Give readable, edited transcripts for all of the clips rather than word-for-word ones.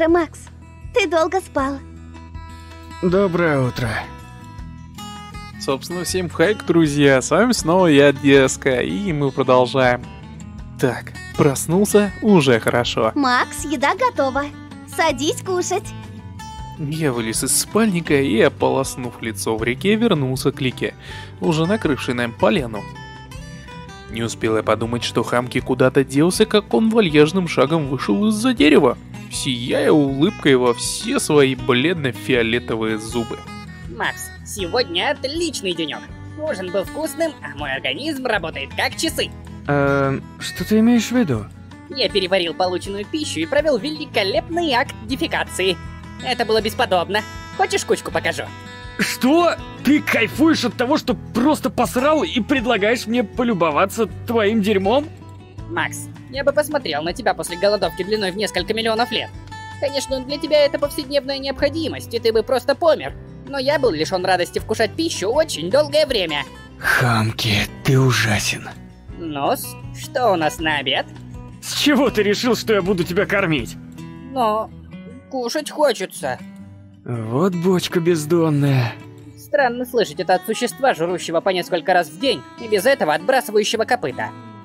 утро, Макс. Ты долго спал. Доброе утро. Собственно, всем хайк, друзья, с вами снова я, Деска, и мы продолжаем. Так, проснулся, уже хорошо. Макс, еда готова. Садись кушать. Я вылез из спальника и, ополоснув лицо в реке, вернулся к Лике, уже накрывшей нам полену. Не успел я подумать, что Хамки куда-то делся, как он вальяжным шагом вышел из-за дерева, сияя улыбкой во все свои бледно-фиолетовые зубы. Макс, сегодня отличный денек. Ужин был вкусным, а мой организм работает как часы. Что ты имеешь в виду? Я переварил полученную пищу и провел великолепный акт дефекации. Это было бесподобно. Хочешь кучку покажу? Что? Ты кайфуешь от того, что просто посрал и предлагаешь мне полюбоваться твоим дерьмом? Макс, я бы посмотрел на тебя после голодовки длиной в несколько миллионов лет. Конечно, для тебя это повседневная необходимость, и ты бы просто помер. Но я был лишен радости вкушать пищу очень долгое время. Хамки, ты ужасен. Ну-с, что у нас на обед? С чего ты решил, что я буду тебя кормить? Ну, кушать хочется. Вот бочка бездонная. Странно слышать это от существа, жрущего по несколько раз в день, и без этого отбрасывающего копыта.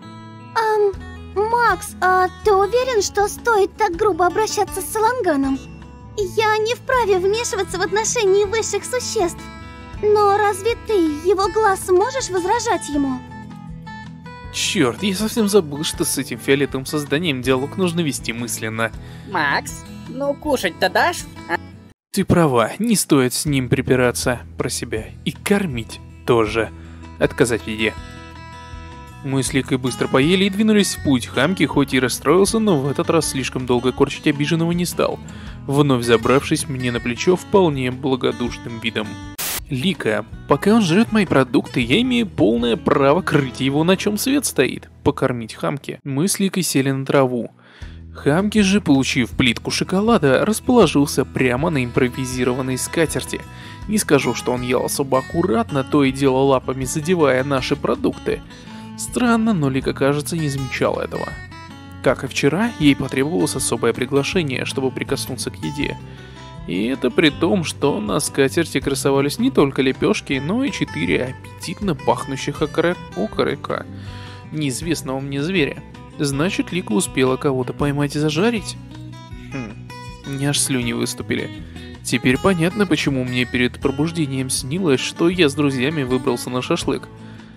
Макс, а ты уверен, что стоит так грубо обращаться с Саланганом? Я не вправе вмешиваться в отношения высших существ. Но разве ты, его глаз, можешь возражать ему? Черт, я совсем забыл, что с этим фиолетовым созданием диалог нужно вести мысленно. Макс, ну кушать-то дашь? Ты права, не стоит с ним припираться про себя. И кормить тоже. Отказать в еде. Мы с Ликой быстро поели и двинулись в путь. Хамки хоть и расстроился, но в этот раз слишком долго корчить обиженного не стал, вновь забравшись мне на плечо вполне благодушным видом. Лика, пока он жрет мои продукты, я имею полное право крыть его, на чем свет стоит. Покормить Хамки. Мы с Ликой сели на траву. Хамки же, получив плитку шоколада, расположился прямо на импровизированной скатерти. Не скажу, что он ел особо аккуратно, то и дело лапами задевая наши продукты. Странно, но Лика, кажется, не замечала этого. Как и вчера, ей потребовалось особое приглашение, чтобы прикоснуться к еде. И это при том, что на скатерти красовались не только лепешки, но и 4 аппетитно пахнущих окорока неизвестного мне зверя. Значит, Лика успела кого-то поймать и зажарить? Мне аж слюни выступили. Теперь понятно, почему мне перед пробуждением снилось, что я с друзьями выбрался на шашлык.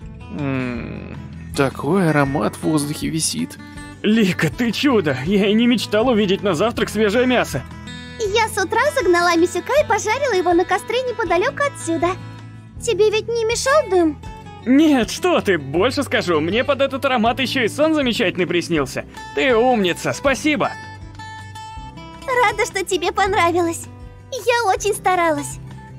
Такой аромат в воздухе висит. Лика, ты чудо! Я и не мечтал увидеть на завтрак свежее мясо. Я с утра загнала Мисюка и пожарила его на костре неподалеку отсюда. Тебе ведь не мешал дым? Нет, что ты, больше скажу, мне под этот аромат еще и сон замечательный приснился. Ты умница, спасибо. Рада, что тебе понравилось. Я очень старалась.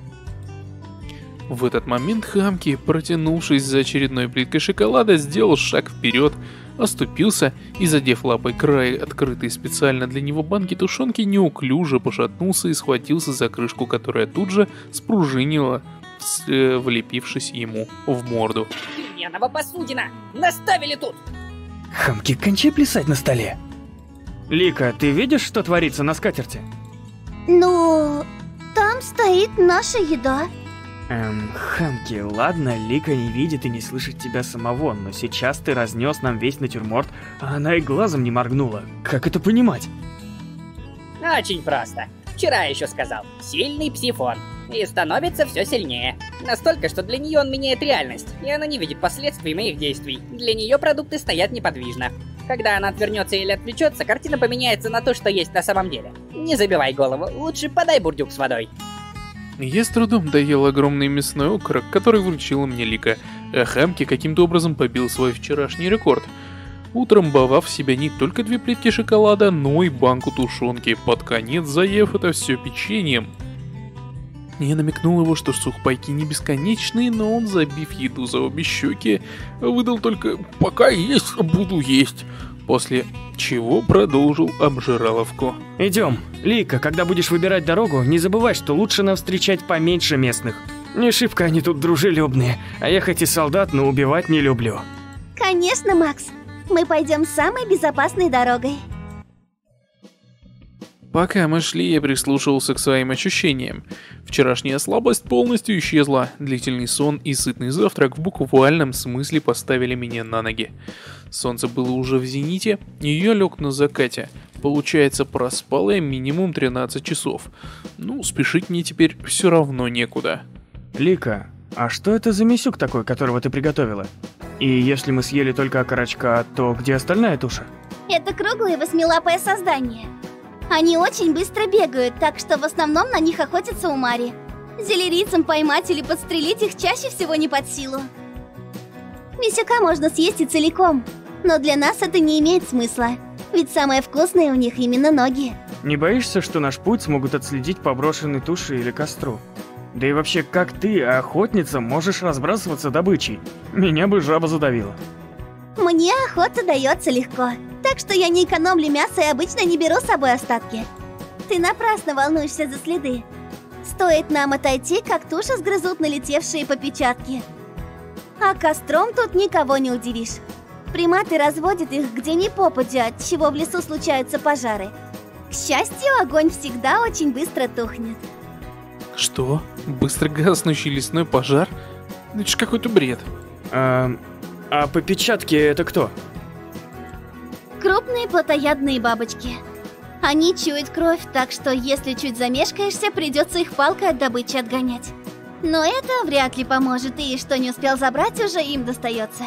В этот момент Хамки, протянувшись за очередной плиткой шоколада, сделал шаг вперед, оступился и, задев лапой край открытой специально для него банки тушенки, неуклюже пошатнулся и схватился за крышку, которая тут же спружинила, влепившись ему в морду. Хренова посудина! Наставили тут! Хамки, кончай плясать на столе. Лика, ты видишь, что творится на скатерти? Ну, там стоит наша еда. Хамки, ладно, Лика не видит и не слышит тебя самого, но сейчас ты разнес нам весь натюрморт, а она и глазом не моргнула. Как это понимать? Очень просто. Вчера еще сказал, сильный псифон. И становится все сильнее. Настолько, что для нее он меняет реальность, и она не видит последствий моих действий. Для нее продукты стоят неподвижно. Когда она отвернется или отвлечется, картина поменяется на то, что есть на самом деле. Не забивай голову, лучше подай бурдюк с водой. Я с трудом доел огромный мясной окорок, который вручила мне Лика, а Хамки каким-то образом побил свой вчерашний рекорд, утрамбовав в себя не только 2 плитки шоколада, но и банку тушенки, под конец заев это все печеньем. Я намекнул его, что сухпайки не бесконечные, но он, забив еду за обе щеки, выдал только «пока есть, буду есть», после чего продолжил обжираловку. Идем. Лика, когда будешь выбирать дорогу, не забывай, что лучше нам встречать поменьше местных. Не шибко они тут дружелюбные, а я хоть и солдат, но убивать не люблю. Конечно, Макс. Мы пойдем самой безопасной дорогой. Пока мы шли, я прислушивался к своим ощущениям. Вчерашняя слабость полностью исчезла. Длительный сон и сытный завтрак в буквальном смысле поставили меня на ноги. Солнце было уже в зените, и я лег на закате. Получается, проспал я минимум 13 часов. Ну, спешить мне теперь все равно некуда. Лика, а что это за мисюк такой, которого ты приготовила? И если мы съели только окорочка, то где остальная туша? Это круглое восьмилапое создание. Они очень быстро бегают, так что в основном на них охотятся умари. Зелерийцам поймать или подстрелить их чаще всего не под силу. Мисюка можно съесть и целиком, но для нас это не имеет смысла, ведь самое вкусное у них именно ноги. Не боишься, что наш путь смогут отследить по брошенной туше или костру? Да и вообще, как ты, охотница, можешь разбрасываться добычей? Меня бы жаба задавила. Мне охота дается легко, так что я не экономлю мясо и обычно не беру с собой остатки. Ты напрасно волнуешься за следы. Стоит нам отойти, как туши сгрызут налетевшие попечатки. А костром тут никого не удивишь. Приматы разводят их где ни попадя, от чего в лесу случаются пожары. К счастью, огонь всегда очень быстро тухнет. Что? Быстро гаснущий лесной пожар? Это ж какой-то бред. А попечатки это кто? Крупные плотоядные бабочки. Они чуют кровь, так что если чуть замешкаешься, придется их палкой от добычи отгонять. Но это вряд ли поможет, и что не успел забрать, уже им достается.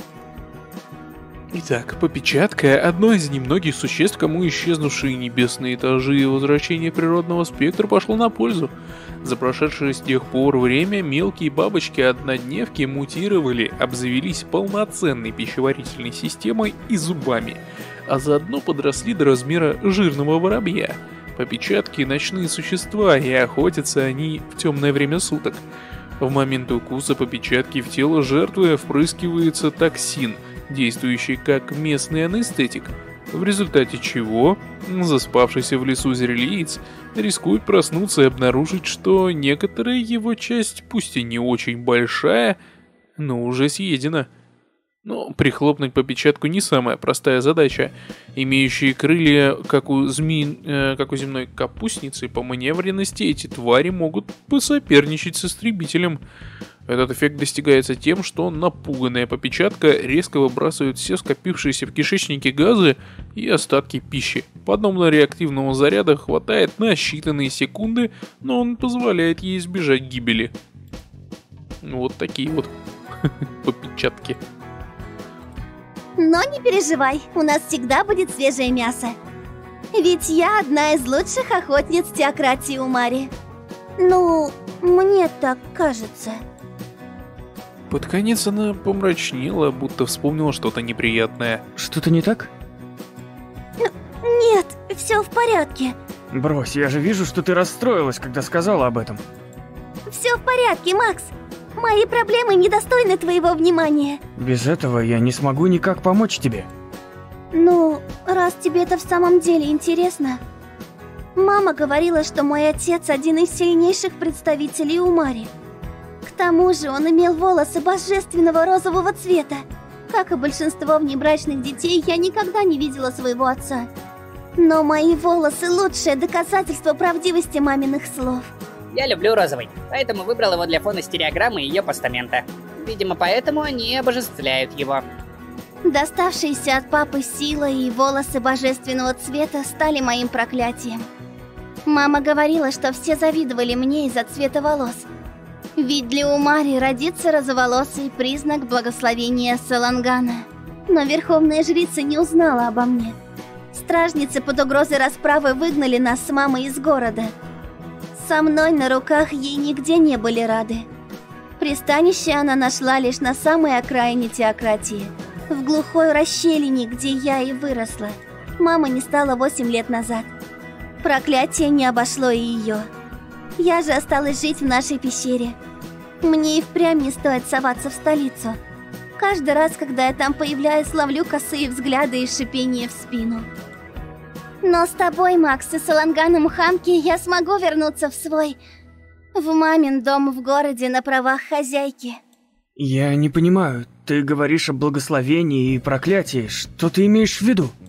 Итак, попечатка – одно из немногих существ, кому исчезнувшие небесные этажи и возвращение природного спектра пошло на пользу. За прошедшее с тех пор время мелкие бабочки-однодневки мутировали, обзавелись полноценной пищеварительной системой и зубами, а заодно подросли до размера жирного воробья. Попечатки – ночные существа, и охотятся они в темное время суток. В момент укуса попечатки в тело жертвы впрыскивается токсин, действующий как местный анестетик, в результате чего заспавшийся в лесу зрелиец рискует проснуться и обнаружить, что некоторая его часть, пусть и не очень большая, но уже съедена. Но прихлопнуть попечатку не самая простая задача. Имеющие крылья, как у земной капустницы, по маневренности эти твари могут посоперничать с истребителем. Этот эффект достигается тем, что напуганная попечатка резко выбрасывает все скопившиеся в кишечнике газы и остатки пищи. Подобного реактивного заряда хватает на считанные секунды, но он позволяет ей избежать гибели. Вот такие вот попечатки. Но не переживай, у нас всегда будет свежее мясо. Ведь я одна из лучших охотниц теократии Умари. Ну, мне так кажется. Под конец она помрачнела, будто вспомнила что-то неприятное. Что-то не так? Нет, все в порядке. Брось, я же вижу, что ты расстроилась, когда сказала об этом. Все в порядке, Макс. Мои проблемы недостойны твоего внимания. Без этого я не смогу никак помочь тебе. Ну, раз тебе это в самом деле интересно. Мама говорила, что мой отец один из сильнейших представителей Умари. К тому же он имел волосы божественного розового цвета. Как и большинство внебрачных детей, я никогда не видела своего отца. Но мои волосы – лучшее доказательство правдивости маминых слов. Я люблю розовый, поэтому выбрал его для фона стереограммы ее постамента. Видимо, поэтому они обожествляют его. Доставшиеся от папы сила и волосы божественного цвета стали моим проклятием. Мама говорила, что все завидовали мне из-за цвета волос. Ведь для Умари родиться розоволосый признак благословения Салангана. Но верховная жрица не узнала обо мне. Стражницы под угрозой расправы выгнали нас с мамой из города. Со мной на руках ей нигде не были рады. Пристанище она нашла лишь на самой окраине теократии, в глухой расщелине, где я и выросла. Мама не стала 8 лет назад. Проклятие не обошло и ее. Я же осталась жить в нашей пещере. Мне и впрямь не стоит соваться в столицу. Каждый раз, когда я там появляюсь, ловлю косые взгляды и шипение в спину. Но с тобой, Макс, и Саланганом Хамки я смогу вернуться в мамин дом в городе на правах хозяйки. Я не понимаю, ты говоришь о благословении и проклятии, что ты имеешь в виду?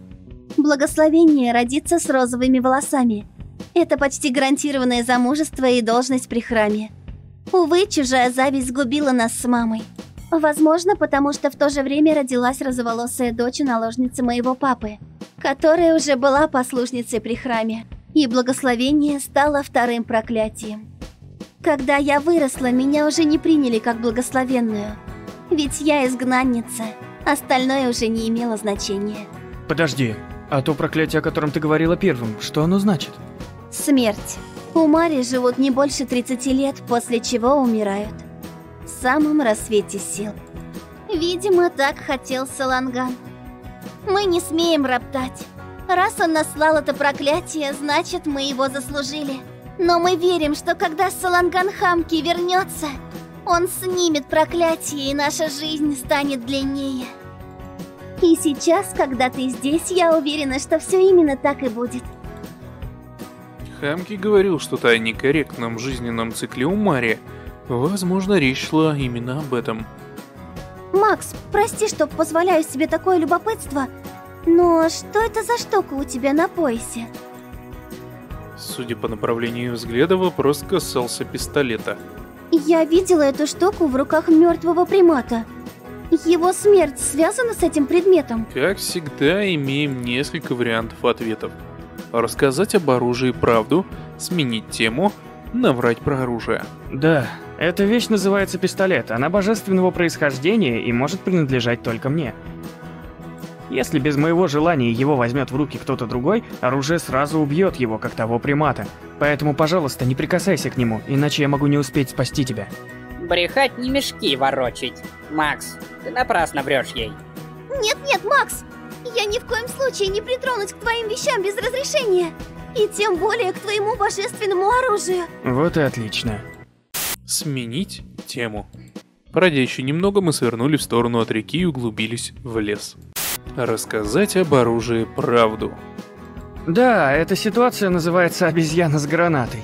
Благословение родиться с розовыми волосами. Это почти гарантированное замужество и должность при храме. Увы, чужая зависть сгубила нас с мамой. Возможно, потому что в то же время родилась розоволосая дочь наложницы моего папы, которая уже была послушницей при храме, и благословение стало вторым проклятием. Когда я выросла, меня уже не приняли как благословенную, ведь я изгнанница, остальное уже не имело значения. Подожди, а то проклятие, о котором ты говорила первым, что оно значит? Смерть. У Мари живут не больше 30 лет, после чего умирают. В самом рассвете сил. Видимо, так хотел Саланган. Мы не смеем роптать. Раз он наслал это проклятие, значит, мы его заслужили. Но мы верим, что когда Саланган Хамки вернется, он снимет проклятие, и наша жизнь станет длиннее. И сейчас, когда ты здесь, я уверена, что все именно так и будет. Хамки говорил что-то о некорректном жизненном цикле у Мари. Возможно, речь шла именно об этом. Макс, прости, что позволяю себе такое любопытство, но что это за штука у тебя на поясе? Судя по направлению взгляда, вопрос касался пистолета. Я видела эту штуку в руках мертвого примата. Его смерть связана с этим предметом? Как всегда, имеем несколько вариантов ответов. Рассказать об оружии правду, сменить тему, наврать про оружие. Да, эта вещь называется пистолет. Она божественного происхождения и может принадлежать только мне. Если без моего желания его возьмет в руки кто-то другой, оружие сразу убьет его, как того примата. Поэтому, пожалуйста, не прикасайся к нему, иначе я могу не успеть спасти тебя. Брехать не мешки ворочить. Макс, ты напрасно врешь ей. Нет, Макс! Я ни в коем случае не притронусь к твоим вещам без разрешения. И тем более к твоему божественному оружию. Вот и отлично. Сменить тему. Пройдя еще немного, мы свернули в сторону от реки и углубились в лес. Рассказать об оружии правду. Да, эта ситуация называется обезьяна с гранатой.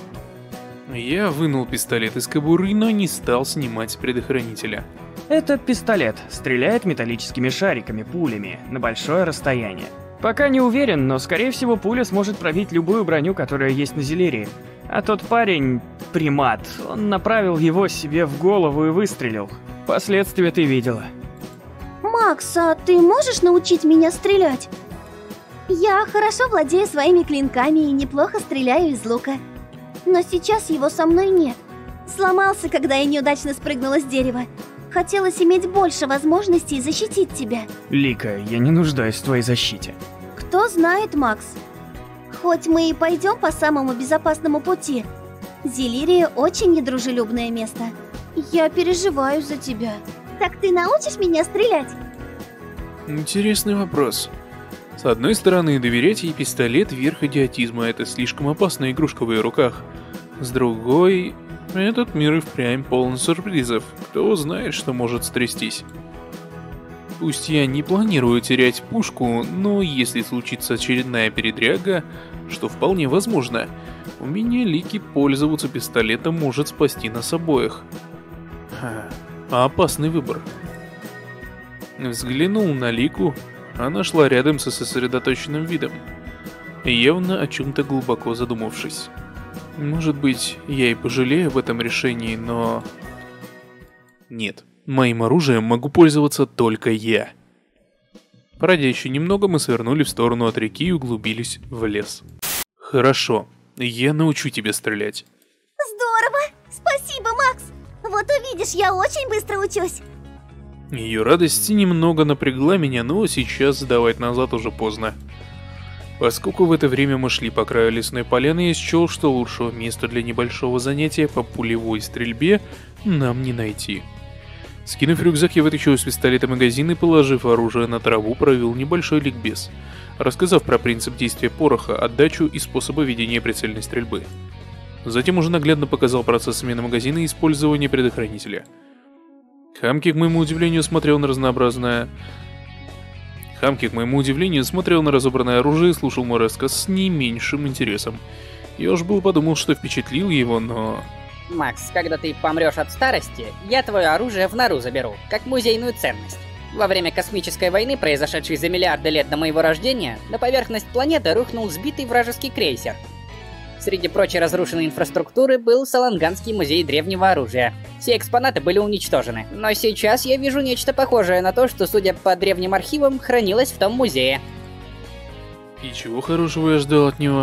Я вынул пистолет из кобуры, но не стал снимать с предохранителя. Это пистолет, стреляет металлическими шариками, пулями, на большое расстояние. Пока не уверен, но скорее всего пуля сможет пробить любую броню, которая есть на Зелирии. А тот парень, примат, он направил его себе в голову и выстрелил. Последствия ты видела. Макс, а ты можешь научить меня стрелять? Я хорошо владею своими клинками и неплохо стреляю из лука. Но сейчас его со мной нет. Сломался, когда я неудачно спрыгнула с дерева. Хотелось иметь больше возможностей защитить тебя. Лика, я не нуждаюсь в твоей защите. Кто знает, Макс. Хоть мы и пойдем по самому безопасному пути, Зелирия очень недружелюбное место. Я переживаю за тебя. Так ты научишь меня стрелять? Интересный вопрос. С одной стороны, доверять ей пистолет — верх идиотизма, это слишком опасная игрушка в ее руках. С другой, этот мир и впрямь полон сюрпризов, кто знает, что может стрястись. Пусть я не планирую терять пушку, но если случится очередная передряга, что вполне возможно, у меня Лики пользоваться пистолетом может спасти нас обоих. Опасный выбор. Взглянул на Лику, она шла рядом со сосредоточенным видом, явно о чем-то глубоко задумавшись. Может быть, я и пожалею об этом решении, но... Нет, моим оружием могу пользоваться только я. Пройдя еще немного, мы свернули в сторону от реки и углубились в лес. Хорошо, я научу тебя стрелять. Здорово! Спасибо, Макс! Вот увидишь, я очень быстро учусь. Ее радость немного напрягла меня, но сейчас сдавать назад уже поздно. Поскольку в это время мы шли по краю лесной поляны, я счел, что лучшего места для небольшого занятия по пулевой стрельбе нам не найти. Скинув рюкзак, я вытащил из пистолета магазин и, положив оружие на траву, провел небольшой ликбез, рассказав про принцип действия пороха, отдачу и способы ведения прицельной стрельбы. Затем уже наглядно показал процесс смены магазина и использования предохранителя. Хамки, к моему удивлению, смотрел на разобранное оружие и слушал мой рассказ с не меньшим интересом. Я уж был подумал, что впечатлил его, но... Макс, когда ты помрешь от старости, я твое оружие в нору заберу, как музейную ценность. Во время космической войны, произошедшей за миллиарды лет до моего рождения, на поверхность планеты рухнул сбитый вражеский крейсер. Среди прочей разрушенной инфраструктуры был Саланганский музей древнего оружия. Все экспонаты были уничтожены. Но сейчас я вижу нечто похожее на то, что, судя по древним архивам, хранилось в том музее. И чего хорошего я ждал от него?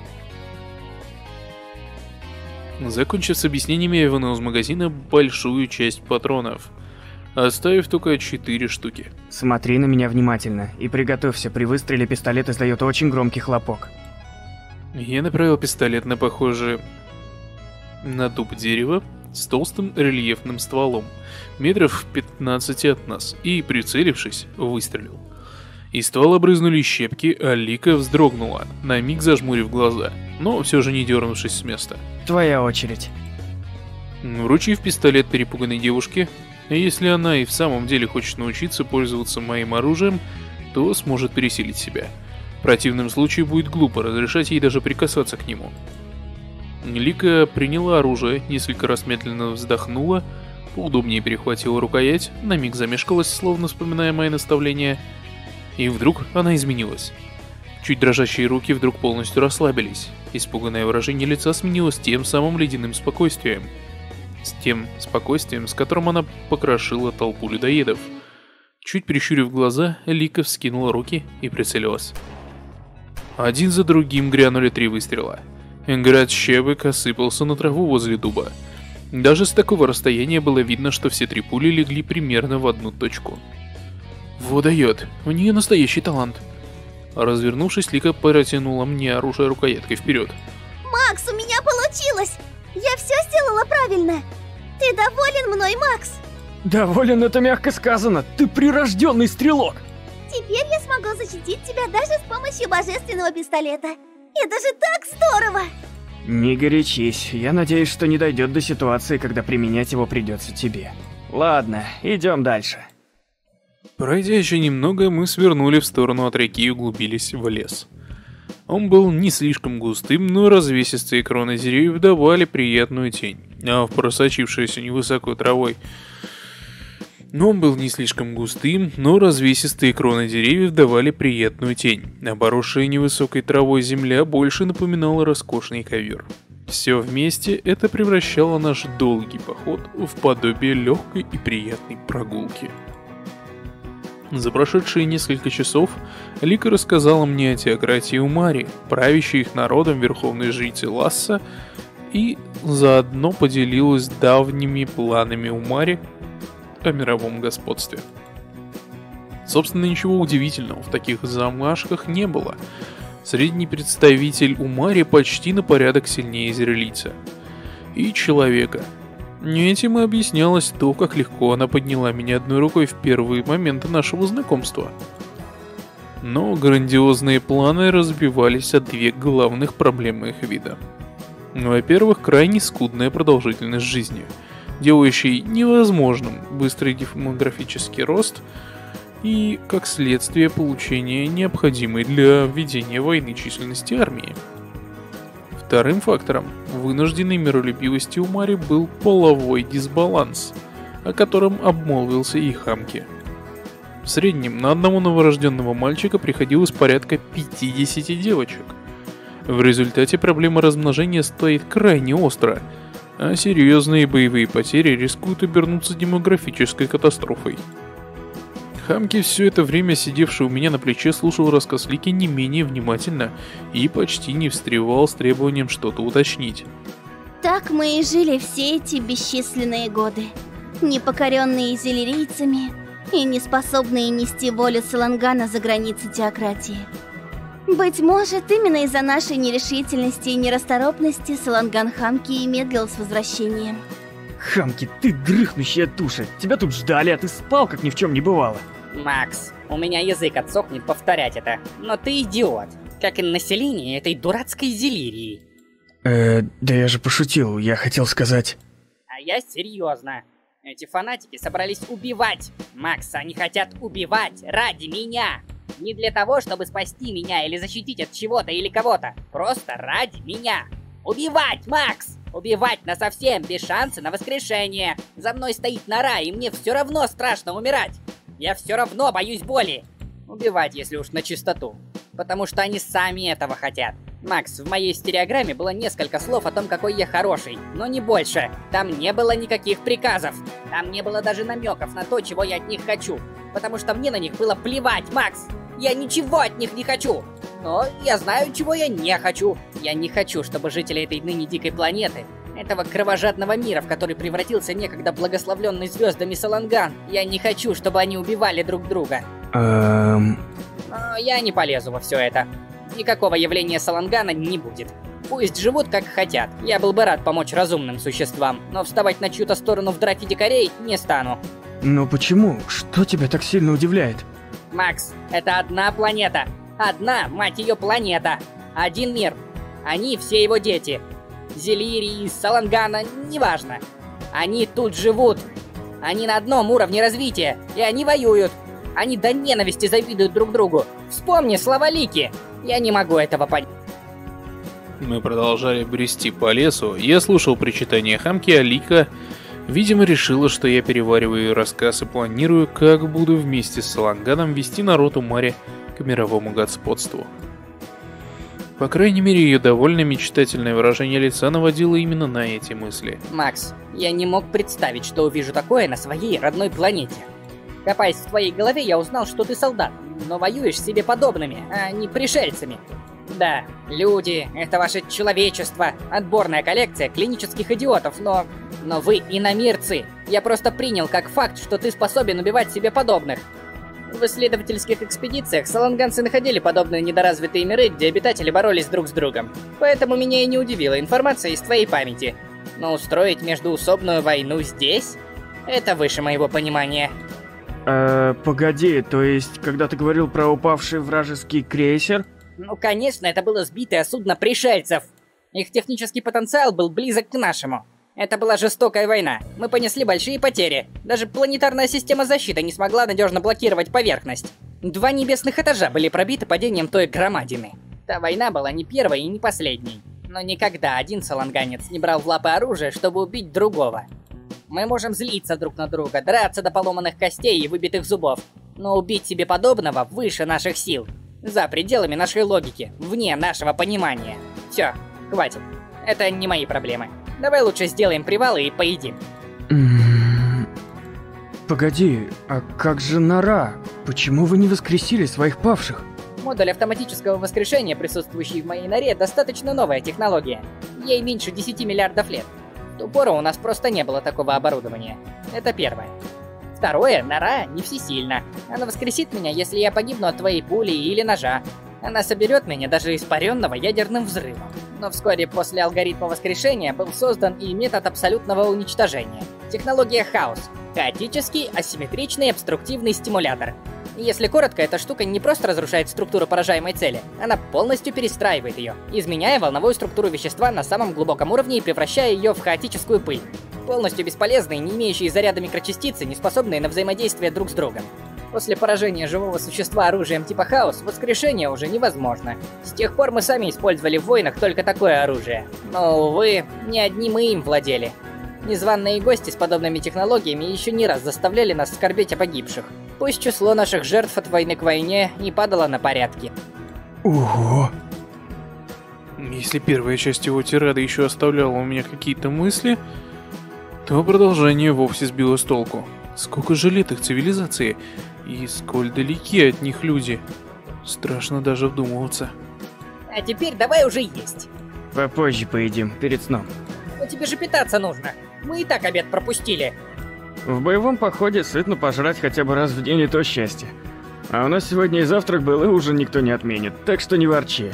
Закончив с объяснениями, я вынул из магазина большую часть патронов, оставив только 4 штуки. Смотри на меня внимательно и приготовься, при выстреле пистолет издает очень громкий хлопок. Я направил пистолет на похожее на дуб дерева с толстым рельефным стволом, метров в 15 от нас, и, прицелившись, выстрелил. Из ствола брызнули щепки, а Лика вздрогнула, на миг зажмурив глаза, но все же не дернувшись с места. Твоя очередь. Вручив пистолет перепуганной девушке, если она и в самом деле хочет научиться пользоваться моим оружием, то сможет пересилить себя. В противном случае будет глупо разрешать ей даже прикасаться к нему. Лика приняла оружие, несколько раз медленно вздохнула, поудобнее перехватила рукоять, на миг замешкалась, словно вспоминая мои наставления, и вдруг она изменилась. Чуть дрожащие руки вдруг полностью расслабились. Испуганное выражение лица сменилось тем самым ледяным спокойствием. С тем спокойствием, с которым она покрошила толпу людоедов. Чуть прищурив глаза, Лика вскинула руки и прицелилась. Один за другим грянули 3 выстрела. Град щепок осыпался на траву возле дуба. Даже с такого расстояния было видно, что все 3 пули легли примерно в одну точку. Вот дает, у нее настоящий талант. Развернувшись, Лика протянула мне оружие рукояткой вперед. Макс, у меня получилось! Я все сделала правильно! Ты доволен мной, Макс? Доволен, это мягко сказано. Ты прирожденный стрелок. Теперь я смогу защитить тебя даже с помощью божественного пистолета. Это же так здорово! Не горячись, я надеюсь, что не дойдет до ситуации, когда применять его придется тебе. Ладно, идем дальше. Пройдя еще немного, мы свернули в сторону от реки и углубились в лес. Он был не слишком густым, но развесистые кроны деревьев давали приятную тень, а в просочившейся невысокой травой... Он был не слишком густым, но развесистые кроны деревьев давали приятную тень, а поросшая невысокой травой земля больше напоминала роскошный ковер. Все вместе это превращало наш долгий поход в подобие легкой и приятной прогулки. За прошедшие несколько часов Лика рассказала мне о теократии Умари, правящей их народом верховной жрицы Ласса, и заодно поделилась давними планами Умари о мировом господстве. Собственно, ничего удивительного в таких замашках не было. Средний представитель Умари почти на порядок сильнее израильтяна и человека. Этим и объяснялось то, как легко она подняла меня одной рукой в первые моменты нашего знакомства. Но грандиозные планы разбивались о 2 главных проблемы их вида. Во-первых, крайне скудная продолжительность жизни, делающий невозможным быстрый демографический рост и, как следствие, получение необходимой для ведения войны численности армии. Вторым фактором вынужденной миролюбивости Умари был половой дисбаланс, о котором обмолвился и Хамки. В среднем на одного новорожденного мальчика приходилось порядка 50 девочек. В результате проблема размножения стоит крайне остро, а серьезные боевые потери рискуют обернуться демографической катастрофой. Хамки, все это время сидевший у меня на плече, слушал рассказ Лики не менее внимательно и почти не встревал с требованием что-то уточнить. Так мы и жили все эти бесчисленные годы, непокоренные зелирийцами и не способные нести волю Салангана за границы теократии. Быть может, именно из-за нашей нерешительности и нерасторопности Саланган Хамки и медлил с возвращением. Хамки, ты дрыхнущая туша. Тебя тут ждали, а ты спал, как ни в чем не бывало. Макс, у меня язык отсохнет повторять это, но ты идиот, как и население этой дурацкой Зелирии. Да я же пошутил, я хотел сказать... А я серьезно. Эти фанатики собрались убивать. Макс, они хотят убивать ради меня. Не для того, чтобы спасти меня или защитить от чего-то или кого-то. Просто ради меня. Убивать, Макс! Убивать насовсем, без шанса на воскрешение. За мной стоит нора, и мне все равно страшно умирать. Я все равно боюсь боли. Убивать, если уж на чистоту. Потому что они сами этого хотят. Макс, в моей стереограмме было несколько слов о том, какой я хороший, но не больше. Там не было никаких приказов. Там не было даже намеков на то, чего я от них хочу. Потому что мне на них было плевать, Макс. Я ничего от них не хочу. Но я знаю, чего я не хочу. Я не хочу, чтобы жители этой ныне дикой планеты, этого кровожадного мира, в который превратился некогда благословленный звездами Саланган, я не хочу, чтобы они убивали друг друга. Но я не полезу во все это. Никакого явления Салангана не будет. Пусть живут как хотят. Я был бы рад помочь разумным существам, но вставать на чью-то сторону в драке дикарей не стану. Но почему? Что тебя так сильно удивляет? Макс, это одна планета. Одна, мать ее, планета. Один мир. Они все его дети. Зелирии, Салангана, неважно. Они тут живут. Они на одном уровне развития, и они воюют. Они до ненависти завидуют друг другу. Вспомни слова Лики. Я не могу этого понять. Мы продолжали брести по лесу. Я слушал причитания Хамки, а Лика, видимо, решила, что я перевариваю ее рассказ и планирую, как буду вместе с Саланганом вести народ Умари к мировому господству. По крайней мере, ее довольно мечтательное выражение лица наводило именно на эти мысли. Макс, я не мог представить, что увижу такое на своей родной планете. Копаясь в твоей голове, я узнал, что ты солдат, но воюешь с себе подобными, а не пришельцами. Да, люди, это ваше человечество, отборная коллекция клинических идиотов, но вы иномирцы. Я просто принял как факт, что ты способен убивать себе подобных. В исследовательских экспедициях саланганцы находили подобные недоразвитые миры, где обитатели боролись друг с другом. Поэтому меня и не удивила информация из твоей памяти. Но устроить междуусобную войну здесь? Это выше моего понимания. Погоди, то есть, когда ты говорил про упавший вражеский крейсер? Ну, конечно, это было сбитое судно пришельцев. Их технический потенциал был близок к нашему. Это была жестокая война. Мы понесли большие потери. Даже планетарная система защиты не смогла надежно блокировать поверхность. 2 небесных этажа были пробиты падением той громадины. Та война была не первой и не последней. Но никогда один саланганец не брал в лапы оружие, чтобы убить другого. Мы можем злиться друг на друга, драться до поломанных костей и выбитых зубов. Но убить себе подобного выше наших сил. За пределами нашей логики, вне нашего понимания. Все, хватит. Это не мои проблемы. Давай лучше сделаем привалы и поедим. Погоди, а как же нора? Почему вы не воскресили своих павших? Модуль автоматического воскрешения, присутствующий в моей норе, достаточно новая технология. Ей меньше 10 миллиардов лет. В ту пору у нас просто не было такого оборудования. Это первое. Второе, нора не всесильна. Она воскресит меня, если я погибну от твоей пули или ножа. Она соберет меня даже испаренного ядерным взрывом. Но вскоре после алгоритма воскрешения был создан и метод абсолютного уничтожения. Технология хаос. Хаотический, асимметричный, обструктивный стимулятор. Если коротко, эта штука не просто разрушает структуру поражаемой цели, она полностью перестраивает ее, изменяя волновую структуру вещества на самом глубоком уровне и превращая ее в хаотическую пыль. Полностью бесполезные, не имеющие заряда микрочастицы, не способные на взаимодействие друг с другом. После поражения живого существа оружием типа хаос, воскрешение уже невозможно. С тех пор мы сами использовали в войнах только такое оружие. Но, увы, не одни мы им владели. Незваные гости с подобными технологиями еще не раз заставляли нас скорбеть о погибших. Пусть число наших жертв от войны к войне не падало на порядки. Ого! Если первая часть его тирады еще оставляла у меня какие-то мысли, то продолжение вовсе сбило с толку. Сколько же лет их цивилизации, и сколь далеки от них люди. Страшно даже вдумываться. А теперь давай уже есть. Попозже поедим, перед сном. Но тебе же питаться нужно. Мы и так обед пропустили. В боевом походе сытно пожрать хотя бы раз в день и то счастье. А у нас сегодня и завтрак был, и ужин никто не отменит, так что не ворчи.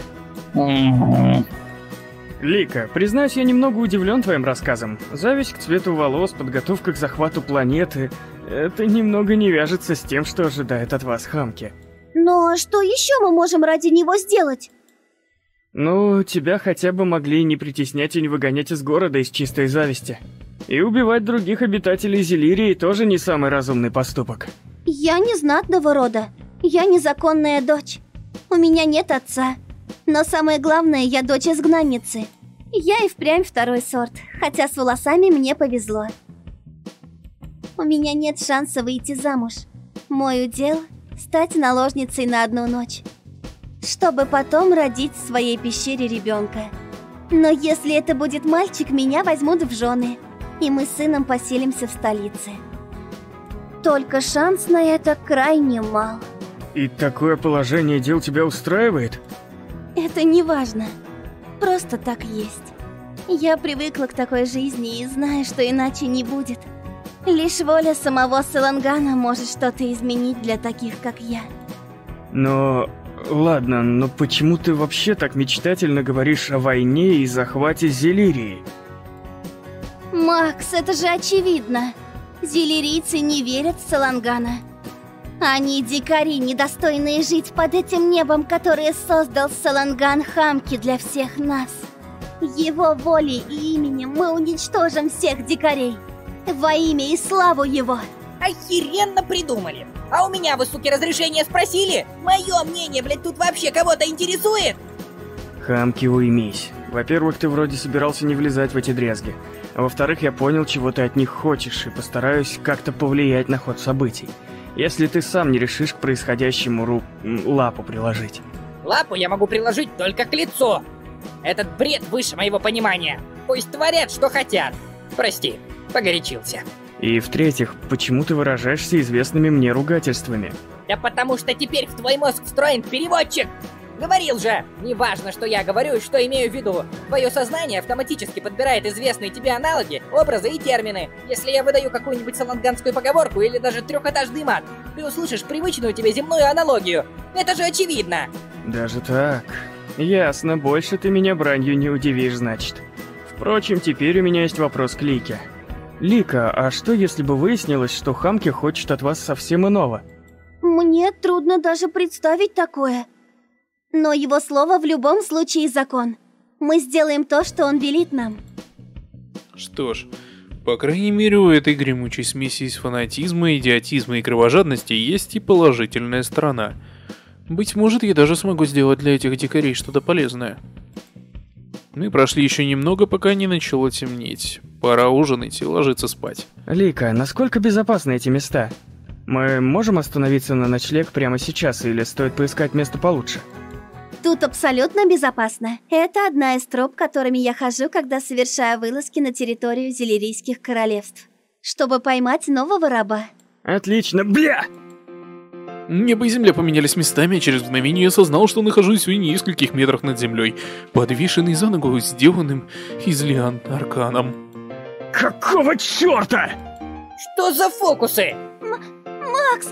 Лика, признаюсь, я немного удивлен твоим рассказом. Зависть к цвету волос, подготовка к захвату планеты — это немного не вяжется с тем, что ожидает от вас Хамки. Но что еще мы можем ради него сделать? Ну, тебя хотя бы могли не притеснять и не выгонять из города из чистой зависти. И убивать других обитателей Зелирии тоже не самый разумный поступок. Я не знатного рода. Я незаконная дочь. У меня нет отца. Но самое главное, я дочь изгнанницы. Я и впрямь второй сорт, хотя с волосами мне повезло. У меня нет шанса выйти замуж. Мой удел – стать наложницей на одну ночь, чтобы потом родить в своей пещере ребенка. Но если это будет мальчик, меня возьмут в жены, и мы с сыном поселимся в столице. Только шанс на это крайне мал. И такое положение дел тебя устраивает? Это не важно. Просто так есть. Я привыкла к такой жизни и знаю, что иначе не будет. Лишь воля самого Салангана может что-то изменить для таких, как я. Но... Ладно, но почему ты вообще так мечтательно говоришь о войне и захвате Зелирии? Макс, это же очевидно. Зелирийцы не верят в Салангана. Они дикари, недостойные жить под этим небом, которое создал Саланган Хамки для всех нас. Его волей и именем мы уничтожим всех дикарей. Во имя и славу его. Охеренно придумали. А у меня вы, суки, разрешение спросили? Мое мнение, блядь, тут вообще кого-то интересует? Хамки, уймись. Во-первых, ты вроде собирался не влезать в эти дрязги. А во-вторых, я понял, чего ты от них хочешь, и постараюсь как-то повлиять на ход событий. Если ты сам не решишь к происходящему лапу приложить. Лапу я могу приложить только к лицу. Этот бред выше моего понимания. Пусть творят, что хотят. Прости, погорячился. И в-третьих, почему ты выражаешься известными мне ругательствами? Да потому что теперь в твой мозг встроен переводчик. Говорил же, не важно, что я говорю и что имею в виду. Твое сознание автоматически подбирает известные тебе аналоги, образы и термины. Если я выдаю какую-нибудь саланганскую поговорку или даже трехэтажный мат, ты услышишь привычную тебе земную аналогию. Это же очевидно. Даже так? Ясно, больше ты меня бранью не удивишь, значит. Впрочем, теперь у меня есть вопрос к Лике. Лика, а что если бы выяснилось, что Хамки хочет от вас совсем иного? Мне трудно даже представить такое. Но его слово в любом случае закон. Мы сделаем то, что он велит нам. Что ж, по крайней мере у этой гремучей смеси из фанатизма, идиотизма и кровожадности есть и положительная сторона. Быть может, я даже смогу сделать для этих дикарей что-то полезное. Мы прошли еще немного, пока не начало темнеть. Пора ужинать и ложиться спать. Лика, насколько безопасны эти места? Мы можем остановиться на ночлег прямо сейчас или стоит поискать место получше? Тут абсолютно безопасно. Это одна из троп, которыми я хожу, когда совершаю вылазки на территорию Зелирийских королевств, чтобы поймать нового раба. Отлично, бля! Небо и земля поменялись местами, а через мгновение я осознал, что нахожусь в нескольких метрах над землей, подвешенный за ногу, сделанным из лиан арканом. Какого черта? Что за фокусы? Макс,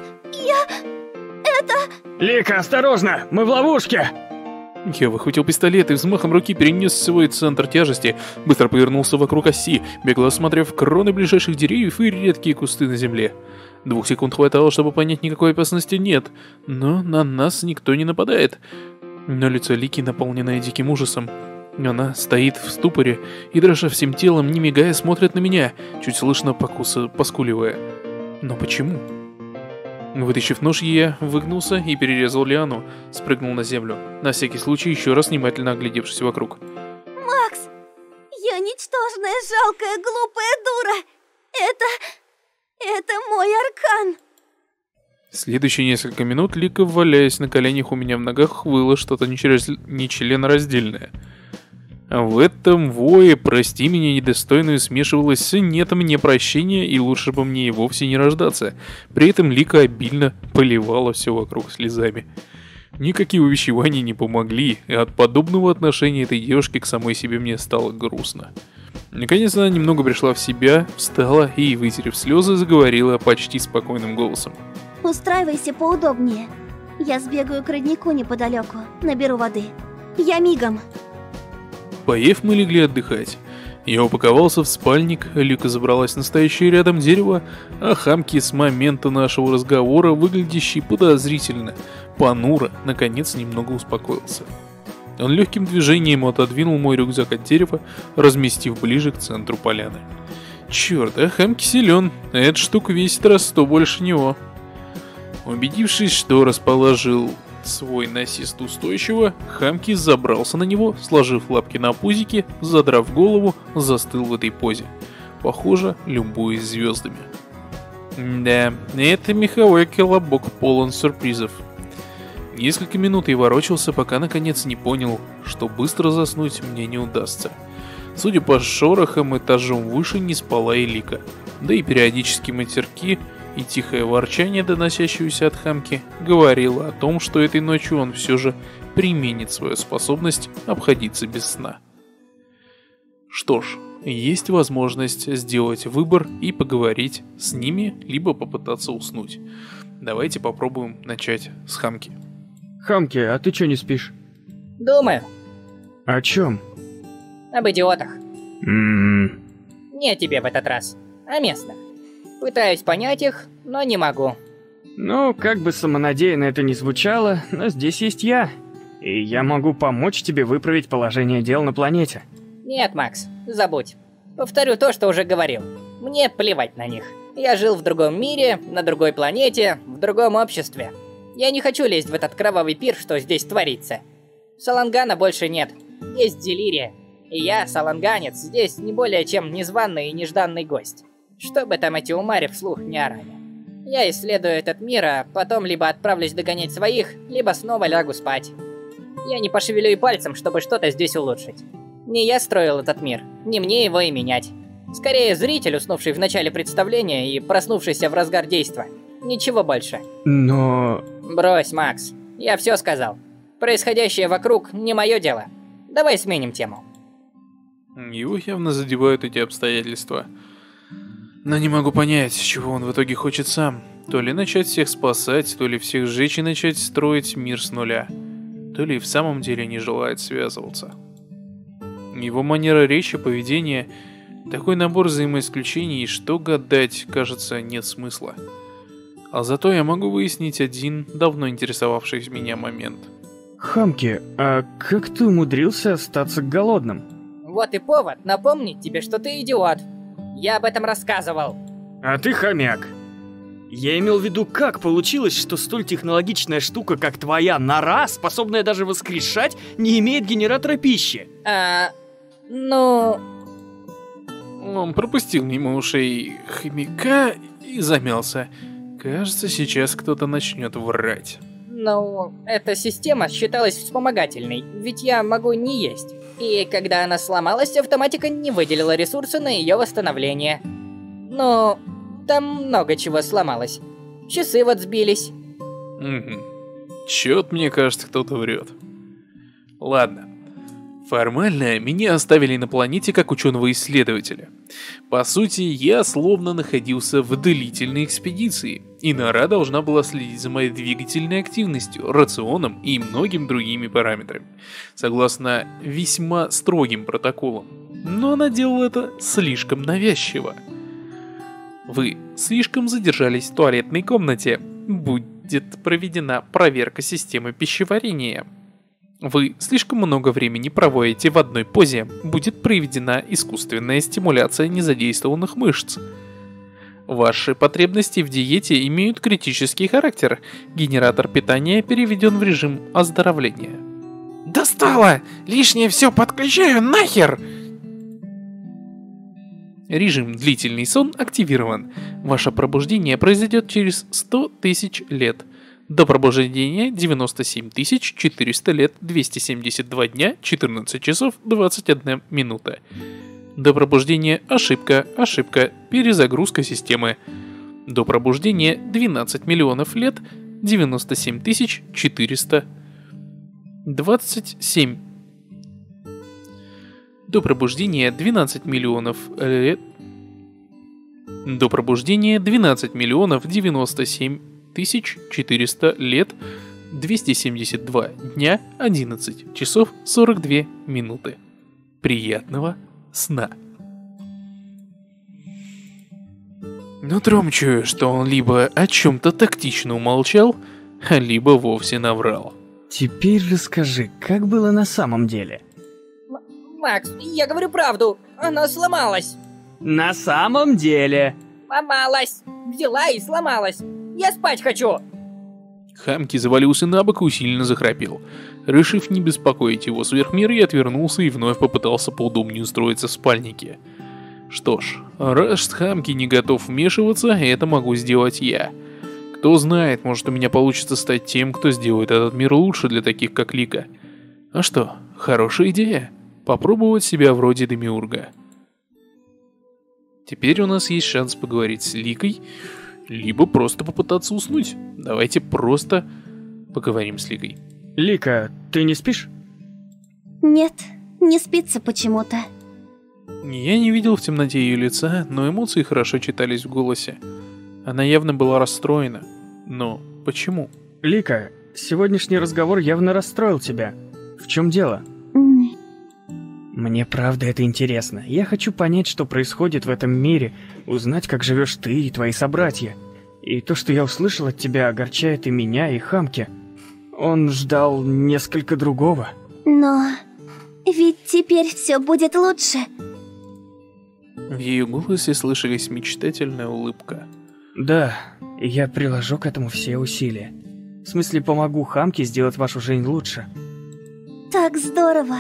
Лика, осторожно, мы в ловушке! Я выхватил пистолет и взмахом руки перенес свой центр тяжести, быстро повернулся вокруг оси, бегло осмотрев кроны ближайших деревьев и редкие кусты на земле. 2 секунд хватало, чтобы понять, никакой опасности нет, но на нас никто не нападает. Но лицо Лики, наполненное диким ужасом. Она стоит в ступоре и, дрожа всем телом, не мигая, смотрит на меня, чуть слышно поскуливая. Но почему? Вытащив нож, я выгнулся и перерезал лиану, спрыгнул на землю, на всякий случай еще раз внимательно оглядевшись вокруг. Макс, я ничтожная, жалкая, глупая дура. Это мой аркан. Следующие несколько минут Лика, валяясь на коленях у меня в ногах, выла что-то нечленораздельное. А в этом вое «прости меня недостойную» смешивалось с «нет мне прощения» и лучше бы мне и вовсе не рождаться. При этом Лика обильно поливала все вокруг слезами. Никакие увещевания не помогли, и от подобного отношения этой девушки к самой себе мне стало грустно. Наконец она немного пришла в себя, встала и, вытерев слезы, заговорила почти спокойным голосом. Устраивайся поудобнее. Я сбегаю к роднику неподалеку, наберу воды. Я мигом. Поев, мы легли отдыхать. Я упаковался в спальник, Лика забралась на стоящее рядом дерево, а Хамки с момента нашего разговора, выглядящий подозрительно, понуро, наконец немного успокоился. Он легким движением отодвинул мой рюкзак от дерева, разместив ближе к центру поляны. Черт, а Хамки силен, эта штука весит раз 100 больше него. Убедившись, что расположил свой насест устойчиво, Хамки забрался на него, сложив лапки на пузике, задрав голову, застыл в этой позе. Похоже, любуясь звездами. Да, это меховой колобок полон сюрпризов. Несколько минут я ворочался, пока наконец не понял, что быстро заснуть мне не удастся. Судя по шорохам, этажом выше не спала и Лика. Да и периодические матерки и тихое ворчание, доносящееся от Хамки, говорило о том, что этой ночью он все же применит свою способность обходиться без сна. Что ж, есть возможность сделать выбор и поговорить с ними, либо попытаться уснуть. Давайте попробуем начать с Хамки. Хамки, а ты чё не спишь? Думаю. О чем? Об идиотах. Не о тебе в этот раз, а местных. Пытаюсь понять их, но не могу. Ну, как бы самонадеянно это ни звучало, но здесь есть я. И я могу помочь тебе выправить положение дел на планете. Нет, Макс, забудь. Повторю то, что уже говорил. Мне плевать на них. Я жил в другом мире, на другой планете, в другом обществе. Я не хочу лезть в этот кровавый пир, что здесь творится. Салангана больше нет. Есть Делирия. И я, саланганец, здесь не более чем незваный и нежданный гость. Что бы там эти умари вслух не орали. Я исследую этот мир, а потом либо отправлюсь догонять своих, либо снова лягу спать. Я не пошевелю и пальцем, чтобы что-то здесь улучшить. Не я строил этот мир, не мне его и менять. Скорее, зритель, уснувший в начале представления и проснувшийся в разгар действа. Ничего больше. Но... Брось, Макс. Я все сказал. Происходящее вокруг не мое дело. Давай сменим тему. Его явно задевают эти обстоятельства. Но не могу понять, чего он в итоге хочет сам. То ли начать всех спасать, то ли всех сжечь и начать строить мир с нуля. То ли в самом деле не желает связываться. Его манера речи, поведение, такой набор взаимоисключений, что гадать, кажется, нет смысла. А зато я могу выяснить один давно интересовавший меня момент. Хамки, а как ты умудрился остаться голодным? Вот и повод напомнить тебе, что ты идиот. Я об этом рассказывал. А ты хомяк. Я имел в виду, как получилось, что столь технологичная штука, как твоя нора, способная даже воскрешать, не имеет генератора пищи? Ну... Он пропустил мимо ушей хомяка и замялся. Кажется, сейчас кто-то начнет врать. Ну, эта система считалась вспомогательной, ведь я могу не есть. И когда она сломалась, автоматика не выделила ресурсы на ее восстановление. Ну, там много чего сломалось. Часы вот сбились. Чёт, мне кажется, кто-то врет. Ладно. Формально меня оставили на планете как ученого-исследователя. По сути, я словно находился в длительной экспедиции, и нора должна была следить за моей двигательной активностью, рационом и многими другими параметрами, согласно весьма строгим протоколам. Но она делала это слишком навязчиво. Вы слишком задержались в туалетной комнате. Будет проведена проверка системы пищеварения. Вы слишком много времени проводите в одной позе. Будет проведена искусственная стимуляция незадействованных мышц. Ваши потребности в диете имеют критический характер. Генератор питания переведен в режим оздоровления. Достало! Лишнее все подключаю нахер! Режим «Длительный сон» активирован. Ваше пробуждение произойдет через 100 тысяч лет. До пробуждения 97 400 лет, 272 дня, 14 часов, 21 минута. До пробуждения ошибка, перезагрузка системы. До пробуждения 12 миллионов лет, 97 400, 27. До пробуждения 12 миллионов лет. До пробуждения 12 миллионов 97 400 лет, 272 дня, 11 часов, 42 минуты. Приятного сна. Нутром чую, что он либо о чем-то тактично умолчал, либо вовсе наврал. Теперь расскажи, как было на самом деле? Макс, я говорю правду. Она сломалась. На самом деле? Сломалась. Взяла и сломалась. Я спать хочу. Хамки завалился на бок и усиленно захрапел. Решив не беспокоить его сверхмир, я отвернулся и вновь попытался поудобнее устроиться в спальнике. Что ж, раз Хамки не готов вмешиваться, это могу сделать я. Кто знает, может у меня получится стать тем, кто сделает этот мир лучше для таких, как Лика. А что, хорошая идея. Попробовать себя вроде Демиурга. Теперь у нас есть шанс поговорить с Ликой, либо просто попытаться уснуть. Давайте просто поговорим с Ликой. Лика, ты не спишь? Нет, не спится почему-то. Я не видел в темноте ее лица, но эмоции хорошо читались в голосе. Она явно была расстроена. Но почему? Лика, сегодняшний разговор явно расстроил тебя. В чем дело? Мне правда это интересно. Я хочу понять, что происходит в этом мире, узнать, как живешь ты и твои собратья. И то, что я услышал от тебя, огорчает и меня, и Хамки. Он ждал несколько другого. Но ведь теперь все будет лучше. В ее голосе слышалась мечтательная улыбка. Да, я приложу к этому все усилия. В смысле, помогу Хамке сделать вашу жизнь лучше. Так здорово.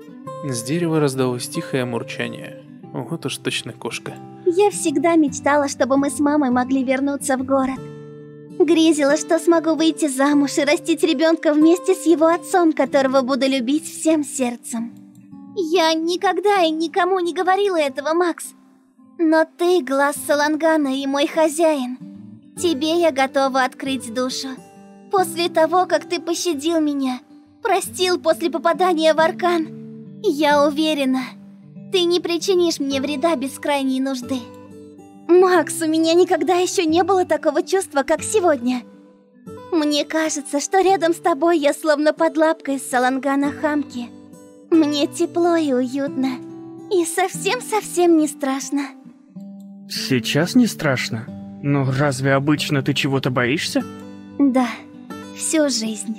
С дерева раздалось тихое мурчание. Вот уж точно кошка. Я всегда мечтала, чтобы мы с мамой могли вернуться в город. Грезила, что смогу выйти замуж и растить ребенка вместе с его отцом, которого буду любить всем сердцем. Я никогда и никому не говорила этого, Макс. Но ты глаз Салангана и мой хозяин. Тебе я готова открыть душу. После того, как ты пощадил меня, простил после попадания в Аркан, я уверена, ты не причинишь мне вреда без крайней нужды. Макс, у меня никогда еще не было такого чувства, как сегодня. Мне кажется, что рядом с тобой я словно под лапкой Салангана Хамки. Мне тепло и уютно. И совсем-совсем не страшно. Сейчас не страшно? Но разве обычно ты чего-то боишься? Да, всю жизнь.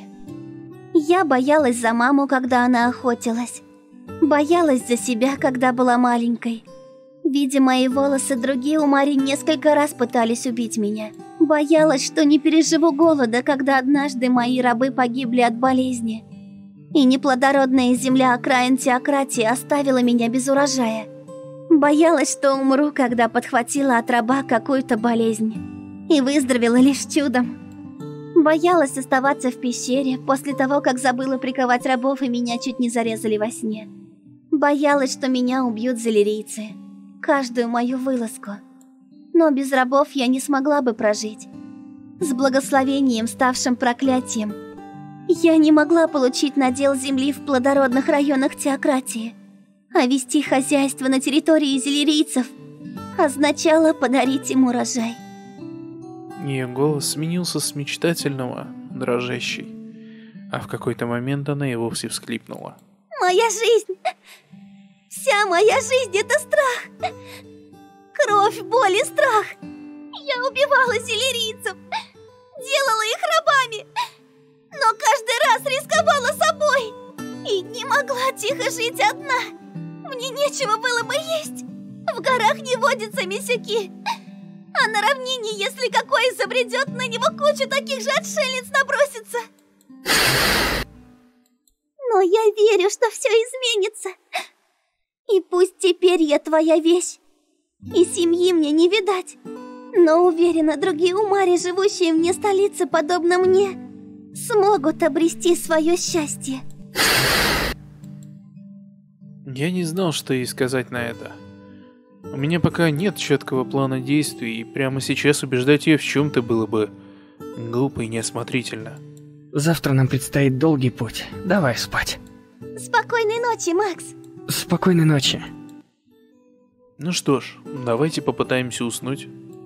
Я боялась за маму, когда она охотилась. Боялась за себя, когда была маленькой. Видя мои волосы, другие умари несколько раз пытались убить меня. Боялась, что не переживу голода, когда однажды мои рабы погибли от болезни. И неплодородная земля окраин теократии оставила меня без урожая. Боялась, что умру, когда подхватила от раба какую-то болезнь. И выздоровела лишь чудом. Боялась оставаться в пещере после того, как забыла приковать рабов и меня чуть не зарезали во сне. Боялась, что меня убьют залирийцы. Каждую мою вылазку. Но без рабов я не смогла бы прожить. С благословением, ставшим проклятием. Я не могла получить надел земли в плодородных районах теократии. А вести хозяйство на территории зелирийцев означало подарить им урожай. Ее голос сменился с мечтательного, дрожащий. А в какой-то момент она и вовсе всхлипнула. Моя жизнь! Вся моя жизнь — это страх! Кровь, боль и страх! Я убивала зелирийцев, делала их рабами, но каждый раз рисковала собой и не могла тихо жить одна. Мне нечего было бы есть. В горах не водятся месяки. А на равнине, если какой забредет, на него куча таких же отшельниц набросится. Но я верю, что все изменится. И пусть теперь я твоя вещь, и семьи мне не видать, но уверена, другие умари, живущие вне столицы, подобно мне, смогут обрести свое счастье. Я не знал, что ей сказать на это. У меня пока нет четкого плана действий, и прямо сейчас убеждать ее в чем-то было бы глупо и неосмотрительно. Завтра нам предстоит долгий путь. Давай спать. Спокойной ночи, Макс. Спокойной ночи. Ну что ж, давайте попытаемся уснуть.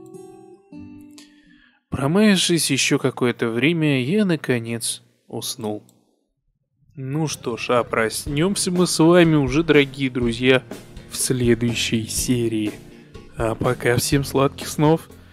Промаявшись еще какое-то время, я наконец уснул. Ну что ж, а проснемся мы с вами уже, дорогие друзья, в следующей серии. А пока всем сладких снов.